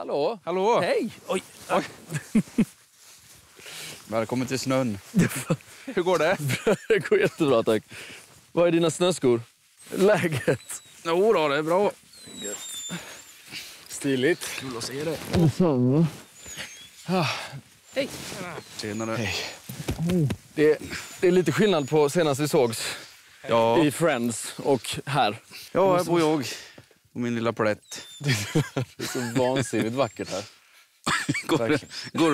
Hallå. Hallå. Hej. Oj. Välkommen till snön. Hur går det? Det går jättebra, tack. Vad är dina snöskor? Läget? Jo då, det är bra. Stiligt. Kul att se dig. Hej. Senare. Hej. Det är lite skillnad på senast vi sågs i Friends och här. Ja, här bor jag på min lilla plätt. Det är så vansinnigt vackert här. Går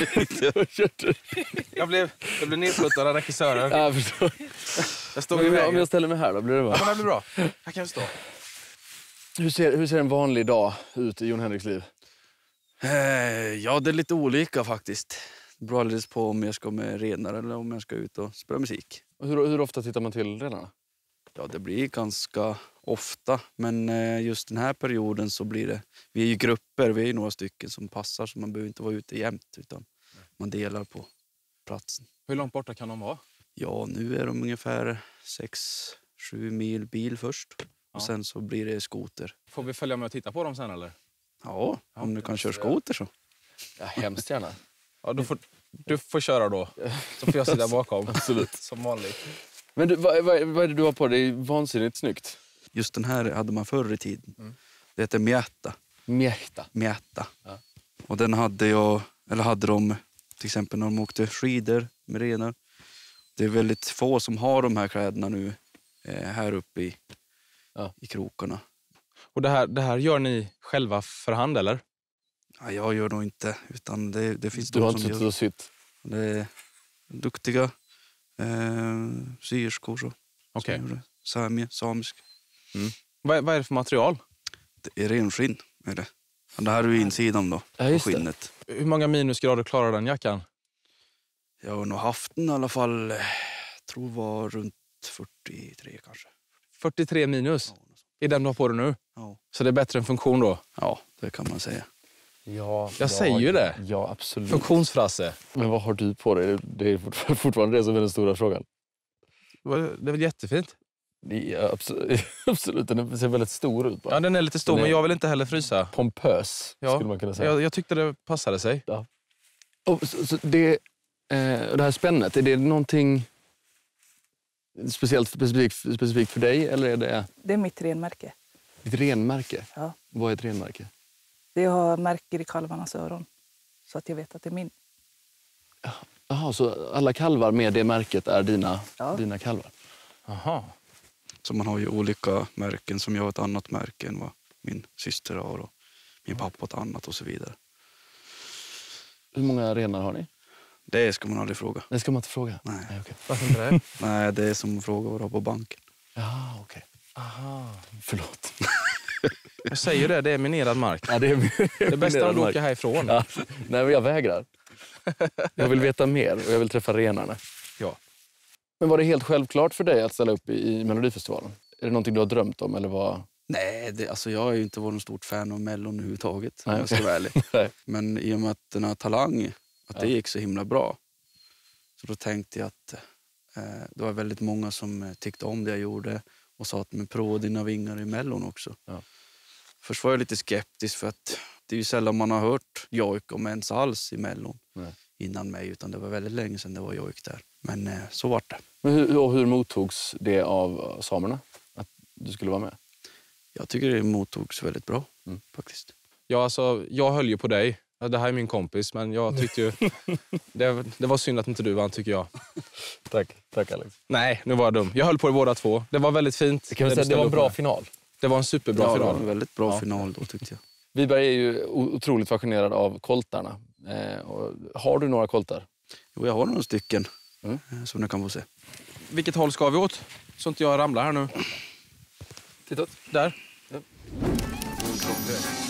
det Jag blev nedputtad av regissören. Ja, jag förstår. Jag stod i vägen. Om jag ställer mig här då blir det bra. Ja, men det blir bra. Här kan vi stå. Hur ser en vanlig dag ut i Jon Henriks liv? Ja, det är lite olika faktiskt. Det beror alldeles på om jag ska med renar eller om jag ska ut och spela musik. Och hur ofta tittar man till renarna? Ja, det blir ganska ofta. Men just den här perioden så blir det... Vi är ju grupper, vi är ju några stycken som passar. Så man behöver inte vara ute jämt utan man delar på platsen. Hur långt borta kan de vara? Ja, nu är de ungefär 6-7 mil bil först. Och sen så blir det skoter. Får vi följa med och titta på dem sen eller? Ja, om du kan köra skoter så. Ja, hemskt gärna. Ja, du får köra då. Så får jag sitta bakom. Absolut. Som vanligt. Men du, vad är det du har på dig? Det är vansinnigt snyggt. Just den här hade man förr i tiden. Det heter mjäta. Mjäta. Ja. Och den hade de till exempel när de åkte skidor med renar. Det är väldigt få som har de här kläderna nu här uppe i krokarna. Och det här gör ni själva för hand eller? Ja, jag gör nog inte, utan det finns Du har de inte som suttit gör. och sytt? Det är duktiga syrskor så. Okej. Samisk. Vad är det för material? Det är renskinn är det. Och det här är ju insidan då, Ja, på just det. skinnet. Hur många minusgrader klarar den jackan? Jag har nog haft den i alla fall, tror var runt 43 kanske. 43 minus? Ja, Är den du har på dig nu? Ja. Så det är bättre än funktion då? Ja, det kan man säga. Ja, Jag säger ju det. Ja, absolut. Funktionsfrasse. Men vad har du på dig? Det är fortfarande det som är den stora frågan. Det är väl jättefint? Ja, absolut. Den ser väldigt stor ut bara. Ja, den är lite stor, Den är- men jag vill inte heller frysa. Pompös, skulle man kunna säga. Jag tyckte det passade sig. Och så det här spännet, är det någonting specifikt för dig eller är det Det är mitt renmärke. ett renmärke? Ja. Vad är ett renmärke? Det har märker i kalvarnas öron. Så att jag vet att det är min. Jaha, så alla kalvar med det märket är dina kalvar? Aha. Så man har ju olika märken, som jag har ett annat märke än vad min syster har och min pappa ett annat och så vidare. Hur många renar har ni? Det ska man aldrig fråga. Det ska man inte fråga. Nej. Okej. Varför inte det? Nej, det är som att fråga vad du har på banken. Ja, okej. Aha. Förlåt. Jag säger det är minerad mark. Ja, det är Det bästa är om du åker härifrån. Ja. Nej, men jag vägrar. Jag vill veta mer och jag vill träffa renarna. Ja. Men var det helt självklart för dig att ställa upp i Melodifestivalen? Är det någonting du har drömt om eller vad? Nej, jag har ju inte varit någon stort fan av Mellon överhuvudtaget, om Nej, jag ska vara ärlig. Nej. Men i och med att den här Talang, att det gick så himla bra, så då tänkte jag att det var väldigt många som tyckte om det jag gjorde och sa att men prova dina vingar i Mellon också. Ja. Först var jag lite skeptisk för att det är ju sällan man har hört jojk om ens alls i Mellon innan mig, utan det var väldigt länge sedan det var jojk där. Men så var det. Men hur mottogs det av samerna att du skulle vara med? Jag tycker det mottogs väldigt bra faktiskt. Ja, alltså, jag höll ju på dig. Ja, det här är min kompis, men jag tyckte ju... det var synd att inte du vann, tycker jag. Tack Alex. Nej, nu var jag dum. Jag höll på det båda två. Det var väldigt fint. Det var en bra final. Det var en superbra Ja, det final. var en väldigt bra final då, tyckte jag. Wiberg är ju otroligt fascinerad av koltarna. Har du några koltar? Jo, jag har några stycken som ni kan få se. Vilket håll ska vi åt? Så inte jag ramlar här nu. Titta. Där. Ja.